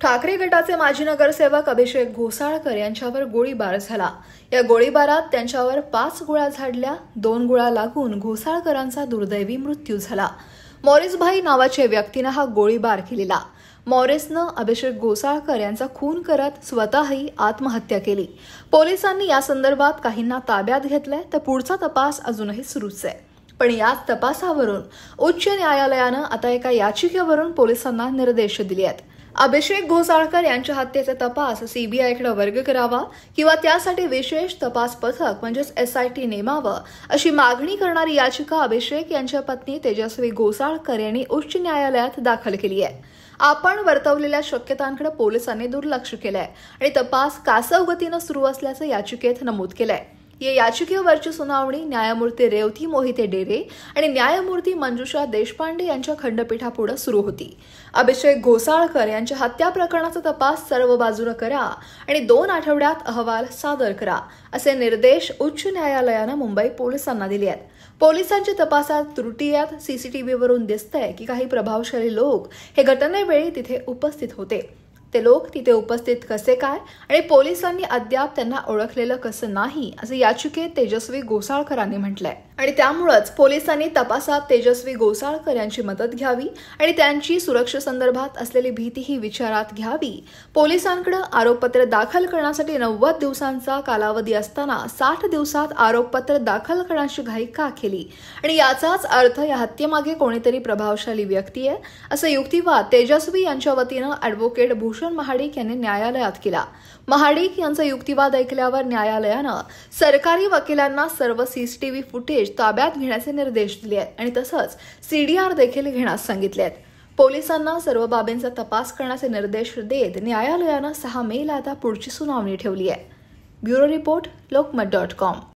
ठाकरे गटाचे माजी नगरसेवक अभिषेक घोसाळकर यांच्यावर गोळीबार झाला। या गोळीबारात त्यांच्यावर 5 गोळ्या झाडल्या। 2 गोळ्या लागून घोसाळकरांचा दुर्दैवी मृत्यू झाला। मॉरिस भाई नावाच्या व्यक्तीने हा गोळीबार केलेला। मॉरिसनं अभिषेक घोसाळकर यांचा खून करत स्वतःही आत्महत्या केली। पोलिसांनी या संदर्भात काहींना ताब्यात घेतलंय, तर पुढचा तपास अजूनही सुरूच आहे। पण याच तपासावरून उच्च न्यायालयानं आता एका याचिकेवरून पोलिसांना निर्देश दिले आहेत। अभिषेक घोसाळकर यांच्या हत्येचा तपास सीबीआयकडे वर्ग करावा किंवा त्यासाठी विशेष तपास पथक म्हणजेच SIT नेमावं अशी मागणी करणारी याचिका अभिषेक यांच्या पत्नी तेजस्वी घोसाळकर यांनी उच्च न्यायालयात दाखल केली आहे। आपण वर्तवलेल्या शक्यतांकडे पोलिसांनी दुर्लक्ष केलंय आणि तपास कासव गतीनं सुरू असल्याचं याचिकेत नमूद केलंय। या याचिकेवरची सुनावणी न्यायमूर्ती रेवती मोहिते डेरे आणि न्यायमूर्ती मंजुषा देशपांडे यांच्या खंडपीठापुढे सुरू होती। अभिषेक घोसाळकर यांच्या हत्या प्रकरणाचा तपास सर्व बाजूने करा आणि 2 आठवड्यात अहवाल सादर करा असे निर्देश उच्च न्यायालयानं मुंबई पोलिसांना दिले आहेत। पोलिसांच्या तपासात त्रुटी आहेत। CCTVवरून दिसतंय की काही प्रभावशाली लोक हे घटनेवेळी तिथे उपस्थित होते। ते लोक तिथे उपस्थित कसे काय आणि पोलिसांनी अद्याप त्यांना ओळखलेलं कसं नाही असं याचिकेत तेजस्वी घोसाळकरांनी म्हटलंय। आणि त्यामुळेच पोलिसांनी तपासात तेजस्वी घोसाळकर यांची मदत घ्यावी आणि त्यांची सुरक्षेसंदर्भात असलेली भीतीही विचारात घ्यावी। पोलिसांकडे आरोपपत्र दाखल करण्यासाठी 90 दिवसांचा कालावधी असताना 60 दिवसात आरोपपत्र दाखल करण्याची घाई का केली आणि याचाच अर्थ या हत्येमागे कोणीतरी प्रभावशाली व्यक्ती आहे असं युक्तिवाद तेजस्वी यांच्या वतीनं ॲडव्होकेट भूषण महाडिक यांनी न्यायालयात केला। महाडिक यांचा युक्तिवाद ऐकल्यावर न्यायालयानं सरकारी वकिलांना सर्व CCTV फुटेज ताब्यात घेण्याचे निर्देश दिले आहेत आणि तसंच CDR देखील घेण्यास सांगितले आहेत। पोलिसांना सर्व बाबींचा तपास करण्याचे निर्देश देत न्यायालयानं 6 मेला आता पुढची सुनावणी ठेवली आहे। Bureau report, लोकमत.com।